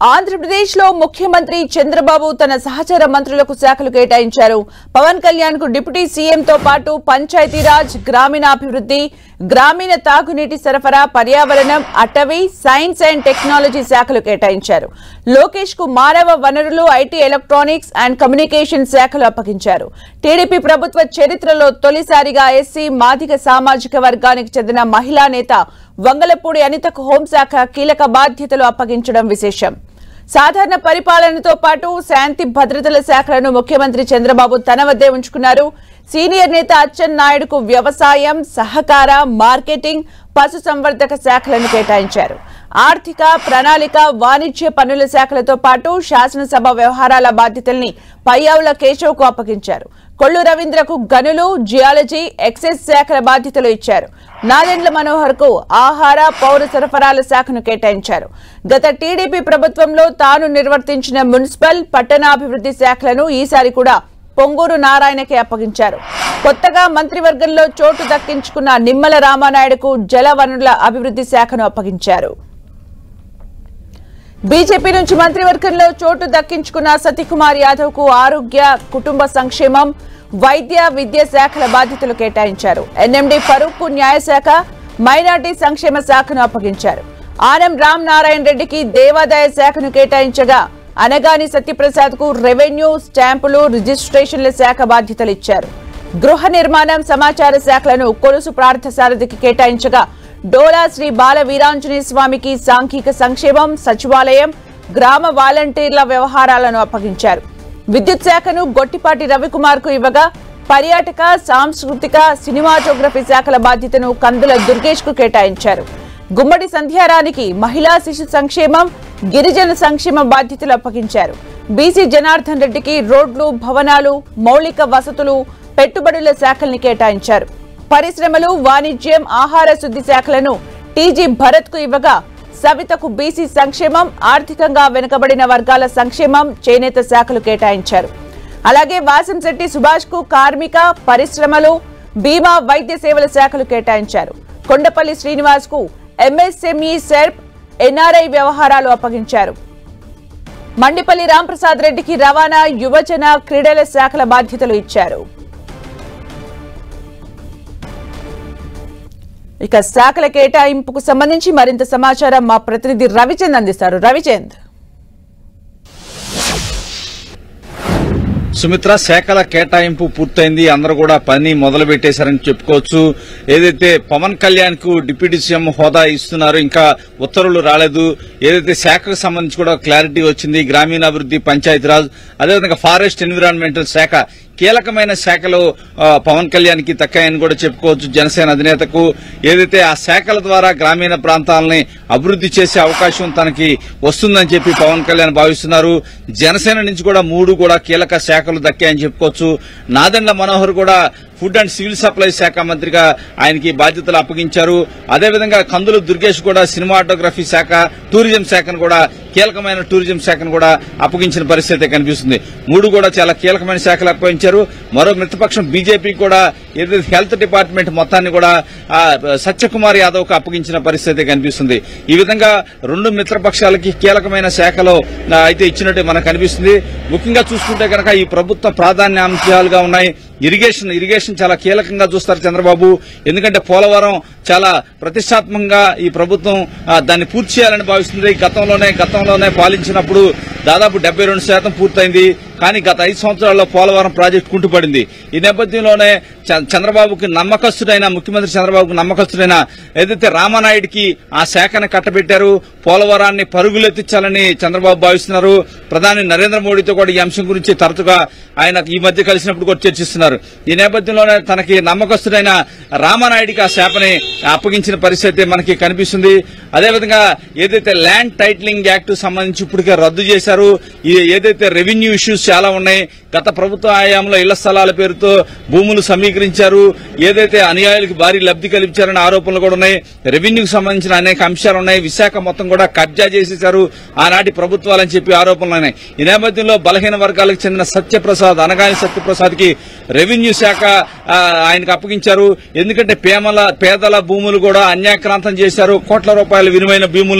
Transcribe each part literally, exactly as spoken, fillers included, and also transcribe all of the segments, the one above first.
ఆంధ్రప్రదేశ్ లో ముఖ్యమంత్రి చంద్రబాబు తన సహచర మంత్రులకు శాఖలు కేటాయించారు. పవన్ కళ్యాణ్ కు డిప్యూటీ సీఎం తో పాటు పంచాయతీరాజ్, గ్రామీణాభివృద్ధి, గ్రామీణ తాగునీటి సరఫరా, పర్యావరణం, అటవీ, సైన్స్ అండ్ టెక్నాలజీ శాఖలు కేటాయించారు. లోకేష్ కు మానవ వనరులు, ఐటీ, ఎలక్ట్రానిక్స్ అండ్ కమ్యూనికేషన్ శాఖలు అప్పగించారు. టీడీపీ ప్రభుత్వ చరిత్రలో తొలిసారిగా ఎస్సీ, మాదిగ సామాజిక వర్గానికి చెందిన మహిళా నేత వంగలపూడి అనితకు హోంశాఖ కీలక బాధ్యతలు అప్పగించడం విశేషం. సాధారణ పరిపాలనతో పాటు శాంతి భద్రతల శాఖలను ముఖ్యమంత్రి చంద్రబాబు తన వద్దే ఉంచుకున్నారు. సీనియర్ నేత అచ్చెన్నాయుడుకు వ్యవసాయం, సహకార, మార్కెటింగ్, పశు సంవర్ధక శాఖలను కేటాయించారు. ఆర్థిక, ప్రణాళిక, వాణిజ్య పన్నుల శాఖలతో పాటు శాసనసభ వ్యవహారాల బాధ్యతల్ని పయ్యావుల కేశవ్కు అప్పగించారు. కొల్లు రవీంద్రకు గనులు, జియాలజీ, ఎక్సైజ్ శాఖల బాధ్యతలు ఇచ్చారు. నాదెండ్ల మనోహర్ కు ఆహార, పౌర సరఫరాల శాఖను కేటాయించారు. గత టీడీపీ ప్రభుత్వంలో తాను నిర్వర్తించిన మున్సిపల్, పట్టణాభివృద్ధి శాఖలను ఈసారి కూడా పొంగూరు నారాయణకే అప్పగించారు. కొత్తగా మంత్రివర్గంలో చోటు దక్కించుకున్న నిమ్మల రామానాయుడుకు జల వనరుల అభివృద్ధి శాఖను అప్పగించారు. బీజేపీ నుంచి మంత్రివర్గంలో చోటు దక్కించుకున్న సతీకుమార్ యాదవ్ కు ఆరోగ్య, కుటుంబ సంక్షేమం, వైద్య, విద్య శాఖల బాధ్యతలు కేటాయించారు. ఎన్ఎండి ఫరూక్ కు న్యాయశాఖ, మైనార్టీ సంక్షేమ శాఖను అప్పగించారు. ఆనం రామ్ నారాయణ రెడ్డికి దేవాదాయ శాఖను కేటాయించగా అనగాని సత్యప్రసాద్ కు రెవెన్యూ, స్టాంపులు, రిజిస్ట్రేషన్ల శాఖ బాధ్యతలు ఇచ్చారు. గృహ నిర్మాణం, సమాచార శాఖలను కొలుసు పార్థసారథికి కేటాయించగా డోలా శ్రీ బాల వీరాంజనేయ స్వామికి సాంఘిక సంక్షేమం, సచివాలయం, గ్రామ వాలంటీర్ల వ్యవహారాలను అప్పగించారు. విద్యుత్ శాఖను గొట్టిపాటి రవికుమార్ కు ఇవ్వగా పర్యాటక, సాంస్కృతిక, సినిమాటోగ్రఫీ శాఖల బాధ్యతను కందుల దుర్గేష్ కు కేటాయించారు. గుమ్మడి సంధ్యారానికి మహిళా శిశు సంక్షేమం, గిరిజన సంక్షేమ బాధ్యతలు అప్పగించారు. బీసీ జనార్దన్ రెడ్డికి రోడ్లు, భవనాలు, మౌలిక వసతులు, పెట్టుబడుల శాఖల్ని కేటాయించారు. పరిశ్రమలు, వాణిజ్యం, ఆహార శుద్ధి శాఖలను టీజీ భరత్ కు ఇవ్వగా సవితకు బీసీ సంక్షేమం, ఆర్థికంగా వెనుకబడిన వర్గాల సంక్షేమం, చేనేత శాఖలు కేటాయించారు. అలాగే వాసంశెట్టి సుభాష్ కు కార్మిక, పరిశ్రమలు, బీమా, వైద్య సేవల శాఖలు కేటాయించారు. కొండపల్లి శ్రీనివాస్ కు ఎంఎస్ఎంఈ, సెర్ప్, ఎన్ఆర్ఐ వ్యవహారాలు అప్పగించారు. మండిపల్లి రాంప్రసాద్ రెడ్డికి రవాణా, యువజన, క్రీడల శాఖల బాధ్యతలు ఇచ్చారు. ఇక శాఖల కేటాయింపుకు సంబంధించి మరింత సమాచారం మా ప్రతినిధి రవిచంద్ అందిస్తారు. రవిచంద్, సుమిత్ర, శాఖల కేటాయింపు పూర్తయింది. అందరూ కూడా పని మొదలు పెట్టేశారని చెప్పుకోవచ్చు. ఏదైతే పవన్ కళ్యాణ్ కు డిప్యూటీ సీఎం హోదా ఇస్తున్నారు, ఇంకా ఉత్తర్వులు రాలేదు. ఏదైతే శాఖకు సంబంధించి కూడా క్లారిటీ వచ్చింది. గ్రామీణాభివృద్ధి, పంచాయతీరాజ్, అదేవిధంగా ఫారెస్ట్ ఎన్విరాన్మెంటల్ శాఖ కీలకమైన శాఖలు పవన్ కళ్యాణ్ కి దక్కాయని కూడా చెప్పుకోవచ్చు. జనసేన అధినేతకు ఏదైతే ఆ శాఖల ద్వారా గ్రామీణ ప్రాంతాలని అభివృద్ధి చేసే అవకాశం తనకి వస్తుందని చెప్పి పవన్ కళ్యాణ్ భావిస్తున్నారు. జనసేన నుంచి కూడా మూడు కూడా కీలక శాఖలు దక్కాయని చెప్పుకోవచ్చు. నాదెండ్ల మనోహర్ కూడా ఫుడ్ అండ్ సివిల్ సప్లైస్ శాఖ మంత్రిగా ఆయనకి బాధ్యతలు అప్పగించారు. అదేవిధంగా కందులు దుర్గేష్ కూడా సినిమాటోగ్రఫీ శాఖ, టూరిజం శాఖను కూడా కీలకమైన టూరిజం శాఖను కూడా అప్పగించిన పరిస్థితి కనిపిస్తుంది. మూడు కూడా చాలా కీలకమైన శాఖలు అప్పగించారు. మరో మిత్రపక్షం బీజేపీ కూడా ఏదైతే హెల్త్ డిపార్ట్మెంట్ మొత్తాన్ని కూడా సత్యకుమార్ యాదవ్ కు అప్పగించిన పరిస్థితి కనిపిస్తుంది. ఈ విధంగా రెండు మిత్రపక్షాలకి కీలకమైన శాఖలు అయితే ఇచ్చినట్టు మనకు కనిపిస్తుంది. ముఖ్యంగా చూసుకుంటే కనుక ఈ ప్రభుత్వ ప్రాధాన్యాంశాలుగా ఉన్నాయి. ఇరిగేషన్ ఇరిగేషన్ చాలా కీలకంగా చూస్తారు చంద్రబాబు. ఎందుకంటే పోలవరం చాలా ప్రతిష్టాత్మకంగా ఈ ప్రభుత్వం దాన్ని పూర్తి చేయాలని భావిస్తుంది. గతంలోనే గతంలోనే పాలించినప్పుడు దాదాపు డెబ్బై రెండు శాతం పూర్తయింది. కానీ గత ఐదు సంవత్సరాల్లో పోలవరం ప్రాజెక్టు కుంటుపడింది. ఈ నేపథ్యంలోనే చంద్రబాబుకి నమ్మకస్తుడైన ముఖ్యమంత్రి చంద్రబాబుకు నమ్మకస్తుడైన ఏదైతే రామానాయుడికి ఆ శాఖను కట్టబెట్టారు. పోలవరాన్ని పరుగులెత్తించాలని చంద్రబాబు భావిస్తున్నారు. ప్రధాని నరేంద్ర మోడీతో కూడా ఈ అంశం గురించి తరచుగా ఆయన ఈ మధ్య కలిసినప్పుడు కూడా చర్చిస్తున్నారు. ఈ నేపథ్యంలోనే తనకి నమ్మకస్తుడైన రామానాయుడికి ఆ శాఖని అప్పగించిన పరిస్థితి మనకి కనిపిస్తుంది. అదేవిధంగా ఏదైతే ల్యాండ్ టైటిలింగ్ యాక్ట్ సంబంధించి ఇప్పటికే రద్దు చేశారు. ఏదైతే రెవెన్యూ ఇష్యూస్ చాలా ఉన్నాయి. గత ప్రభుత్వ హయాంలో ఇళ్ల స్థలాల పేరుతో భూములు సమీకరించారు. ఏదైతే అనుయాయులకు భారీ లబ్ది కల్పించారనే ఆరోపణలు కూడా ఉన్నాయి. రెవెన్యూకి సంబంధించిన అనేక అంశాలు ఉన్నాయి. విశాఖ మొత్తం కూడా కబ్జా చేసేశారు ఆనాటి ప్రభుత్వాలని చెప్పి ఆరోపణలు ఉన్నాయి. ఈ నేపథ్యంలో బలహీన వర్గాలకు చెందిన సత్యప్రసాద్, అనగాని సత్యప్రసాద్ కి రెవెన్యూ శాఖ ఆయనకు అప్పగించారు. ఎందుకంటే పేమల పేదల భూములు కూడా అన్యాక్రాంతం చేశారు. కోట్ల రూపాయల విలువైన భూముల్ని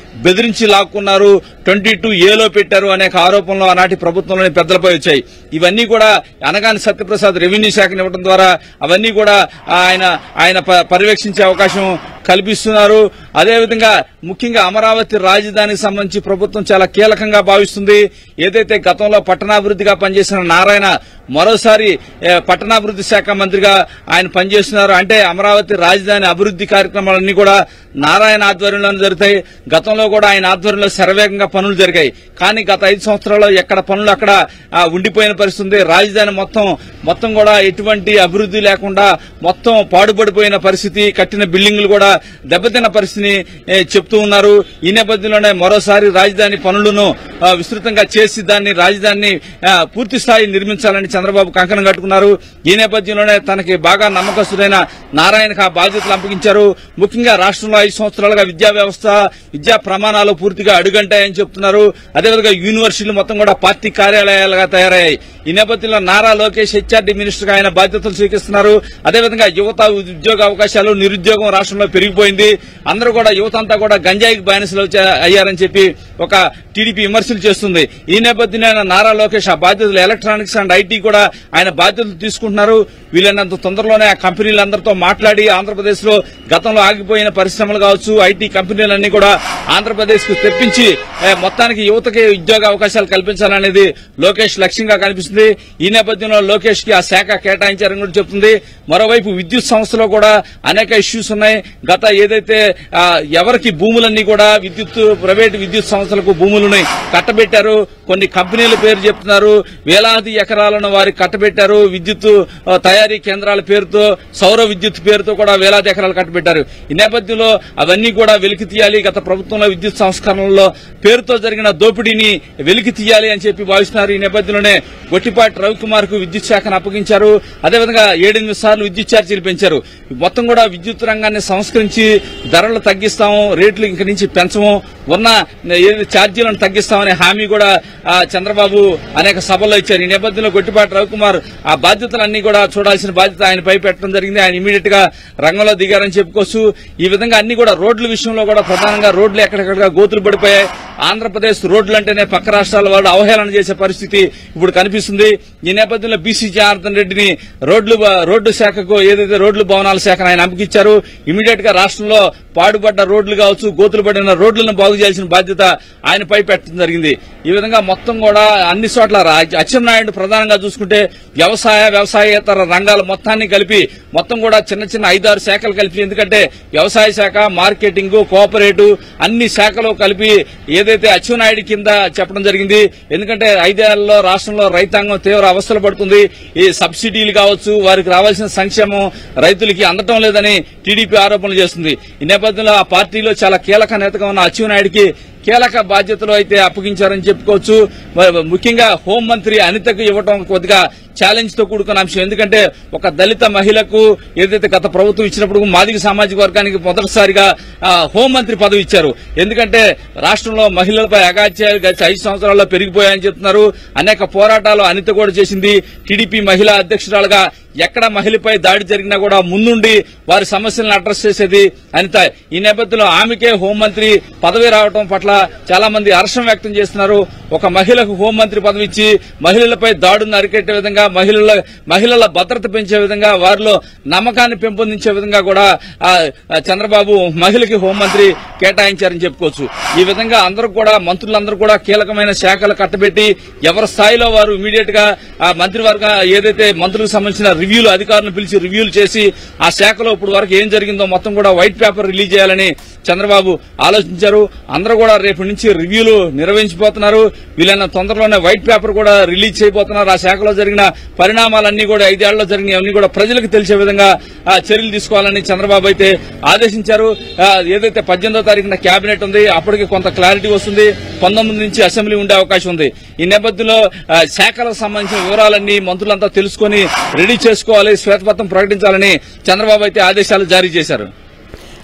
బెదిరించి లాక్కున్నారు, ట్వంటీ టూ ఏలో పెట్టారు అనేక ఆరోపణలు ఆనాటి ప్రభుత్వంలోని పెద్దలపై వచ్చాయి. ఇవన్నీ కూడా అనగాని సత్యప్రసాద్ రెవెన్యూ శాఖను ఇవ్వడం ద్వారా అవన్నీ కూడా ఆయన ఆయన పర్యవేక్షించే అవకాశం కల్పిస్తున్నారు. అదేవిధంగా ముఖ్యంగా అమరావతి రాజధానికి సంబంధించి ప్రభుత్వం చాలా కీలకంగా భావిస్తుంది. ఏదైతే గతంలో పట్టణాభివృద్ధిగా పనిచేసిన నారాయణ మరోసారి పట్టణాభివృద్ధి శాఖ మంత్రిగా ఆయన పనిచేస్తున్నారు. అంటే అమరావతి రాజధాని అభివృద్ధి కార్యక్రమాలన్నీ కూడా నారాయణ ఆధ్వర్యంలోనే జరుగుతాయి. గతంలో కూడా ఆయన ఆధ్వర్యంలో శరవేగంగా పనులు జరిగాయి. కానీ గత ఐదు సంవత్సరాల్లో ఎక్కడ పనులు అక్కడ ఉండిపోయిన పరిస్థితి ఉంది. రాజధాని మొత్తం మొత్తం కూడా ఎటువంటి అభివృద్ధి లేకుండా మొత్తం పాడుపడిపోయిన పరిస్థితి, కట్టిన బిల్డింగులు కూడా దెబ్బతిన్న పరిస్థితిని చెప్తూ ఉన్నారు. ఈ నేపథ్యంలోనే మరోసారి రాజధాని పనులను విస్తృతంగా చేసి దాన్ని రాజధానిని పూర్తి స్థాయి నిర్మించాలని చంద్రబాబు కంకణం కట్టుకున్నారు. ఈ నేపథ్యంలోనే తనకి బాగా నమ్మకస్తుడైన నారాయణకు ఆ బాధ్యతలు అప్పగించారు. ముఖ్యంగా రాష్ట్రంలో ఐదు సంవత్సరాలుగా విద్యా వ్యవస్థ, విద్యా ప్రమాణాలు పూర్తిగా అడుగంటాయని చెప్తున్నారు. అదేవిధంగా యూనివర్సిటీలు మొత్తం కూడా పార్టీ కార్యాలయాలుగా తయారయ్యాయి. ఈ నేపథ్యంలో నారా లోకేష్ హెచ్ఆర్డీ మినిస్టర్ గా ఆయన బాధ్యతలు స్వీకరిస్తున్నారు. అదేవిధంగా యువత ఉద్యోగ అవకాశాలు, నిరుద్యోగం రాష్ట్రంలో పెరిగిపోయింది. అందరూ కూడా యువత అంతా కూడా గంజాయికి బానిసలు అయ్యారని చెప్పి ఒక టీడీపీ విమర్శలు చేస్తుంది. ఈ నేపథ్యంలో నారా లోకేష్ ఆ బాధ్యతలు ఎలక్ట్రానిక్స్ అండ్ ఐటీ కూడా ఆయన బాధ్యతలు తీసుకుంటున్నారు. వీలైనంత తొందరలోనే ఆ కంపెనీలందరితో మాట్లాడి ఆంధ్రప్రదేశ్ లో గతంలో ఆగిపోయిన పరిశ్రమలు కావచ్చు, ఐటీ కంపెనీలన్నీ కూడా ఆంధ్రప్రదేశ్ కు తెప్పించి మొత్తానికి యువతకి ఉద్యోగ అవకాశాలు కల్పించాలనేది లోకేష్ లక్ష్యంగా కనిపిస్తుంది. ఈ నేపథ్యంలో లోకేష్ కి ఆ శాఖ కేటాయించారని కూడా చెప్తుంది. మరోవైపు విద్యుత్ సంస్థలో కూడా అనేక ఇష్యూస్ ఉన్నాయి. గత ఏదైతే ఎవరికి భూములన్నీ కూడా విద్యుత్ ప్రైవేటు విద్యుత్ సంస్థలకు భూములని కట్టబెట్టారు, కొన్ని కంపెనీల పేరు చెప్తున్నారు, వేలాది ఎకరాలను వారికి కట్టబెట్టారు. విద్యుత్ తయారీ కేంద్రాల పేరుతో, సౌర విద్యుత్ పేరుతో కూడా వేలాది ఎకరాలు కట్టబెట్టారు. ఈ నేపథ్యంలో అవన్నీ కూడా వెలికి తీయాలి. గత ప్రభుత్వంలో విద్యుత్ సంస్కరణలో పేరుతో జరిగిన దోపిడీని వెలికి తీయాలి అని చెప్పి భావిస్తున్నారు. ఈ నేపథ్యంలోనే గొట్టిపాటి రవికుమార్ కు విద్యుత్ శాఖను అప్పగించారు. అదేవిధంగా ఏడెనిమిది సార్లు విద్యుత్ ఛార్జీలు పెంచారు. మొత్తం కూడా విద్యుత్ రంగాన్ని సంస్కరించి ధరలు తగ్గిస్తాము, రేట్లు ఇంక నుంచి పెంచము, ఉన్న ఛార్జీలను తగ్గిస్తామనే హామీ కూడా చంద్రబాబు అనేక సభల్లో ఇచ్చారు. ఈ నేపథ్యంలో గొట్టిపాటి రవికుమార్ ఆ బాధ్యతలన్నీ కూడా చూడాల్సిన బాధ్యత ఆయనపై పెట్టడం జరిగింది. ఆయన ఇమీడియట్ గా రంగంలో దిగారని చెప్పుకోవచ్చు. ఈ విధంగా అన్ని కూడా రోడ్ల విషయంలో కూడా ప్రధానంగా రోడ్లు ఎక్కడెక్కడ గోతులు పడిపోయాయి. ఆంధ్రప్రదేశ్ రోడ్లు అంటేనే పక్క రాష్ట్రాల వాళ్ళు అవహేళన చేసే పరిస్థితి ఇప్పుడు కనిపిస్తుంది. ఈ నేపథ్యంలో బీసీ జనార్దన్ రెడ్డిని రోడ్లు రోడ్డు శాఖకు ఏదైతే రోడ్లు భవనాల శాఖను ఆయన అప్పగించారు. ఇమీడియట్ గా రాష్ట్రంలో పాడుపడ్డ రోడ్లు కావచ్చు, గోతులు పడిన రోడ్లను బాగు చేయాల్సిన బాధ్యత ఆయనపై పెట్టడం జరిగింది. ఈ విధంగా మొత్తం కూడా అన్ని చోట్ల అచ్చెన్నాయుడు ప్రధానంగా చూసుకుంటే వ్యవసాయ వ్యవసాయేతర రంగాల మొత్తాన్ని కలిపి మొత్తం కూడా చిన్న చిన్న ఐదారు శాఖలు కలిపి, ఎందుకంటే వ్యవసాయ శాఖ, మార్కెటింగ్, కోఆపరేటివ్ అన్ని శాఖలు కలిపి ఏదైతే అచ్చెన్నాయుడు కింద చెప్పడం జరిగింది. ఎందుకంటే ఐదేళ్లలో రాష్ట్రంలో రైతాంగం తీవ్ర అవస్థలు పడుతుంది. ఈ సబ్సిడీలు కావచ్చు, వారికి రావాల్సిన సంక్షేమం రైతులకి అందటం లేదని టీడీపీ ఆరోపణలు చేస్తుంది. ఈ నేపథ్యంలో ఆ పార్టీలో చాలా కీలక నేతగా ఉన్న అచ్చెన్నాయుడికి కీలక బాధ్యతలు అయితే అప్పగించారని చెప్పుకోవచ్చు. ముఖ్యంగా హోంమంత్రి అనితకు ఇవ్వడం కొద్దిగా ఛాలెంజ్ తో కూడుకున్న అంశం. ఎందుకంటే ఒక దళిత మహిళకు ఏదైతే గత ప్రభుత్వం ఇచ్చినప్పుడు మాదిగ సామాజిక వర్గానికి మొదటిసారిగా హోంమంత్రి పదవి ఇచ్చారు. ఎందుకంటే రాష్ట్రంలో మహిళలపై అగాత్యాలు గత ఐదు సంవత్సరాల్లో పెరిగిపోయాయని చెప్తున్నారు. అనేక పోరాటాలు అనిత కూడా చేసింది. టీడీపీ మహిళా అధ్యక్షురాలుగా ఎక్కడ మహిళపై దాడి జరిగినా కూడా ముందుండి వారి సమస్యలను అడ్రస్ చేసేది అనిత. ఈ నేపథ్యంలో ఆమెకే హోంమంత్రి పదవి రావడం పట్ల చాలా మంది హర్షం వ్యక్తం చేస్తున్నారు. ఒక మహిళకు హోంమంత్రి పదవి ఇచ్చి మహిళలపై దాడులను అరికెట్టే విధంగా, మహిళల మహిళల భద్రత పెంచే విధంగా, వారిలో నమ్మకాన్ని పెంపొందించే విధంగా కూడా చంద్రబాబు మహిళకి హోంమంత్రి కేటాయించారని చెప్పుకోవచ్చు. ఈ విధంగా అందరూ కూడా మంత్రులందరూ కూడా కీలకమైన శాఖలు కట్టబెట్టి ఎవరి స్థాయిలో వారు ఇమీడియట్ గా ఆ మంత్రివర్గ ఏదైతే మంత్రులకు సంబంధించిన రివ్యూలు అధికారులను పిలిచి రివ్యూలు చేసి ఆ శాఖలో ఇప్పుడు వరకు ఏం జరిగిందో మొత్తం కూడా వైట్ పేపర్ రిలీజ్ చేయాలని చంద్రబాబు ఆలోచించారు. అందరూ కూడా రేపటి నుంచి రివ్యూలు నిర్వహించబోతున్నారు. వీలైన తొందరలోనే వైట్ పేపర్ కూడా రిలీజ్ చేయబోతున్నారు. ఆ శాఖలో జరిగిన పరిణామాలన్నీ కూడా ఐదేళ్లలో జరిగిన అన్ని కూడా ప్రజలకు తెలిసే విధంగా చర్యలు తీసుకోవాలని చంద్రబాబు అయితే ఆదేశించారు. ఏదైతే పద్దెనిమిదో తారీఖున కేబినెట్ ఉంది, అప్పటికి కొంత క్లారిటీ వస్తుంది. పంతొమ్మిది నుంచి అసెంబ్లీ ఉండే అవకాశం ఉంది. ఈ నేపథ్యంలో శాఖలకు సంబంధించిన వివరాలన్నీ మంత్రులంతా తెలుసుకుని రెడీ చేసుకోవాలి, శ్వేతపత్రం ప్రకటించాలని చంద్రబాబు అయితే ఆదేశాలు జారీ చేశారు.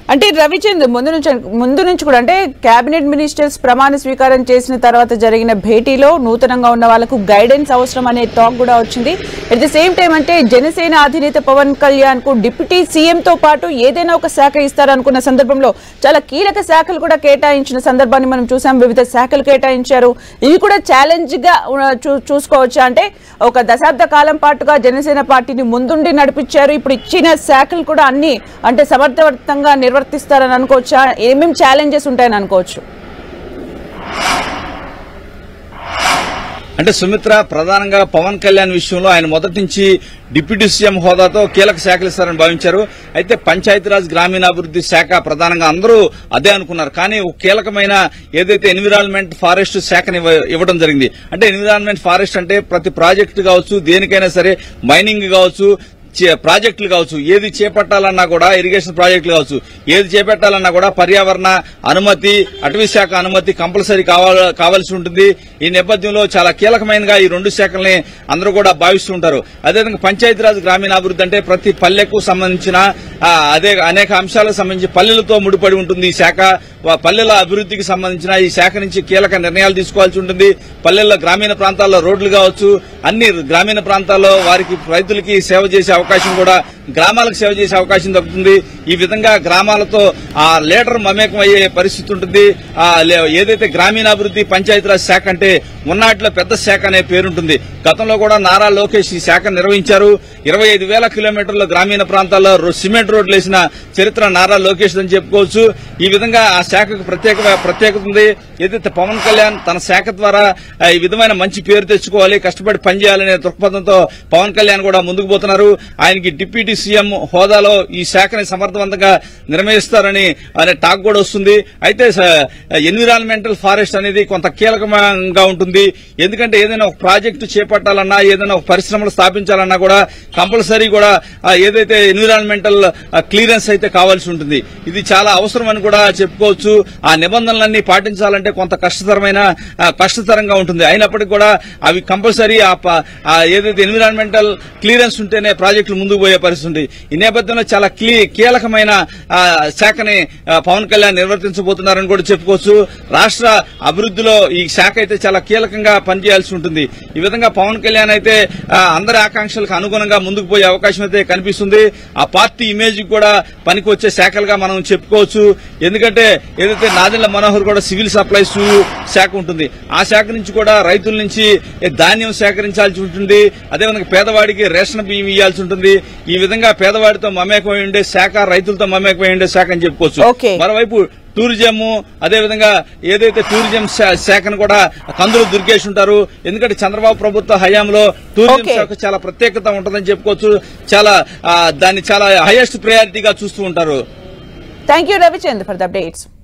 అంటే రవిచంద్ ముందు నుంచి ముందు నుంచి కూడా అంటే కేబినెట్ మినిస్టర్స్ ప్రమాణ స్వీకారం చేసిన తర్వాత జరిగిన భేటీలో నూతనంగా ఉన్న వాళ్ళకు గైడెన్స్ అవసరం అనే టాక్ కూడా వచ్చింది. అట్ ది సేమ్ టైం అంటే జనసేన అధినేత పవన్ కళ్యాణ్ కు డిప్యూటీ సీఎం తో పాటు ఏదైనా ఒక శాఖ ఇస్తారనుకున్న సందర్భంలో చాలా కీలక శాఖలు కూడా కేటాయించిన సందర్భాన్ని మనం చూసాం. వివిధ శాఖలు కేటాయించారు. ఇవి కూడా ఛాలెంజ్ గా చూసుకోవచ్చా? అంటే ఒక దశాబ్ద కాలం పాటుగా జనసేన పార్టీని ముందుండి నడిపించారు. ఇప్పుడు ఇచ్చిన శాఖలు కూడా అన్ని అంటే సమర్థవంతంగా నిర్వర్తిస్తారని అనుకోవచ్చా? ఏమేమి ఛాలెంజెస్ ఉంటాయని అనుకోవచ్చు? అంటే సుమిత్ర, ప్రధానంగా పవన్ కళ్యాణ్ విషయంలో ఆయన మొదటి నుంచి డిప్యూటీ సీఎం హోదాతో కీలక శాఖలు ఇస్తారని భావించారు. అయితే పంచాయతీరాజ్ గ్రామీణాభివృద్ధి శాఖ ప్రధానంగా అందరూ అదే అనుకున్నారు. కానీ ఒక కీలకమైన ఏదైతే ఎన్విరాన్మెంట్ ఫారెస్ట్ శాఖని ఇవ్వడం జరిగింది. అంటే ఎన్విరాన్మెంట్ ఫారెస్ట్ అంటే ప్రతి ప్రాజెక్టు కావచ్చు, దేనికైనా సరే, మైనింగ్ కావచ్చు, ప్రాజెక్టులు కావచ్చు, ఏది చేపట్టాలన్నా కూడా, ఇరిగేషన్ ప్రాజెక్టులు కావచ్చు, ఏది చేపట్టాలన్నా కూడా పర్యావరణ అనుమతి, అటవీ శాఖ అనుమతి కంపల్సరీ కావాల్సి ఉంటుంది. ఈ నేపథ్యంలో చాలా కీలకమైనగా ఈ రెండు శాఖల్ని అందరూ కూడా భావిస్తుంటారు. అదేవిధంగా పంచాయతీరాజ్ గ్రామీణాభివృద్ధి అంటే ప్రతి పల్లెకు సంబంధించిన అదే అనేక అంశాలకు సంబంధించి పల్లెలతో ముడిపడి ఉంటుంది ఈ శాఖ. పల్లెల అభివృద్ధికి సంబంధించిన ఈ శాఖ నుంచి కీలక నిర్ణయాలు తీసుకోవాల్సి ఉంటుంది. పల్లెల్లో గ్రామీణ ప్రాంతాల్లో రోడ్లు కావచ్చు, అన్ని గ్రామీణ ప్రాంతాల్లో వారికి రైతులకి సేవ చేసే అవకాశం కూడా, గ్రామాలకు సేవ చేసే అవకాశం దక్కుతుంది. ఈ విధంగా గ్రామాలతో ఆ లీడర్ మమేకం అయ్యే పరిస్థితి ఉంటుంది. ఏదైతే గ్రామీణాభివృద్ధి పంచాయతీరాజ్ శాఖ అంటే ఉన్నాటిలో పెద్ద శాఖ అనే పేరుంటుంది. గతంలో కూడా నారా లోకేష్ ఈ శాఖ నిర్వహించారు. ఇరవై ఐదు వేల కిలోమీటర్ల గ్రామీణ ప్రాంతాల్లో సిమెంట్ రోడ్లు వేసిన చరిత్ర నారా లోకేష్ అని చెప్పుకోవచ్చు. ఈ విధంగా ఆ శాఖకు ప్రత్యేక ప్రత్యేకత ఉంది. ఏదైతే పవన్ కళ్యాణ్ తన శాఖ ద్వారా ఈ విధమైన మంచి పేరు తెచ్చుకోవాలి, కష్టపడి పనిచేయాలనే దృక్పథంతో పవన్ కళ్యాణ్ కూడా ముందుకు పోతున్నారు. ఆయనకి డిప్యూటీ సీఎం హోదాలో ఈ శాఖని సమర్థవంతంగా నిర్వహిస్తారని అనే టాక్ కూడా వస్తుంది. అయితే ఎన్విరాన్మెంటల్ ఫారెస్ట్ అనేది కొంత కీలకంగా ఉంటుంది. ఎందుకంటే ఏదైనా ఒక ప్రాజెక్టు చేపట్టాలన్నా, ఏదైనా ఒక పరిశ్రమలు స్థాపించాలన్నా కూడా కంపల్సరీ కూడా ఏదైతే ఎన్విరాన్మెంటల్ క్లియరెన్స్ అయితే కావాల్సి ఉంటుంది. ఇది చాలా అవసరం అని కూడా చెప్పుకోవచ్చు. ఆ నిబంధనలన్నీ పాటించాలంటే కొంత కష్టతరమైన కష్టతరంగా ఉంటుంది. అయినప్పటికీ కూడా అవి కంపల్సరీ ఏదైతే ఎన్విరాన్మెంటల్ క్లియరెన్స్ ఉంటేనే ప్రాజెక్టులు ముందుకు పోయే పరిస్థితి ఉంది. ఈ నేపథ్యంలో చాలా కీలకమైన శాఖని పవన్ కళ్యాణ్ నిర్వర్తించబోతున్నారని కూడా చెప్పుకోవచ్చు. రాష్ట్ర అభివృద్ధిలో ఈ శాఖ అయితే చాలా కీలకంగా పనిచేయాల్సి ఉంటుంది. ఈ విధంగా పవన్ కళ్యాణ్ అయితే అందరి ఆకాంక్షలకు అనుగుణంగా ముందుకు పోయే అవకాశం అయితే కనిపిస్తుంది. ఆ పార్టీ ఇమేజ్ కూడా పనికి వచ్చే శాఖలుగా మనం చెప్పుకోవచ్చు. ఎందుకంటే ఏదైతే నాదెండ్ల మనోహర్ కూడా సివిల్ సప్లైస్ శాఖ ఉంటుంది. ఆ శాఖ నుంచి కూడా రైతుల నుంచి ధాన్యం సేకరించాల్సి ఉంటుంది. అదేవిధంగా పేదవాడికి రేషన్ బియ్యం ఇవ్వాల్సి ఉంటుంది. ఈ విధంగా పేదవాడితో మమేకమై ఉండే శాఖ, రైతులతో మమేకమై ఉండే శాఖ అని చెప్పుకోవచ్చు. మరోవైపు టూరిజం, అదేవిధంగా ఏదైతే టూరిజం శాఖను కూడా కందులు దుర్గేష్ ఉంటారు. ఎందుకంటే చంద్రబాబు ప్రభుత్వ హయాంలో టూరిజం శాఖ చాలా ప్రత్యేకత ఉంటుందని చెప్పుకోవచ్చు. చాలా దాన్ని చాలా హైయెస్ట్ ప్రయారిటీగా చూస్తూ ఉంటారు. Thank you Ravichand for the updates.